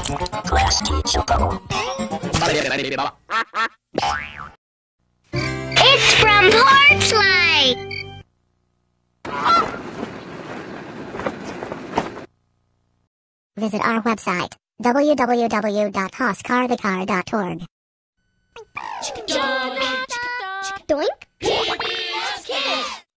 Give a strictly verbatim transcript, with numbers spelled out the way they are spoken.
It's from Porchlight! Visit our website, w w w dot hoscarthecar dot org. Doink!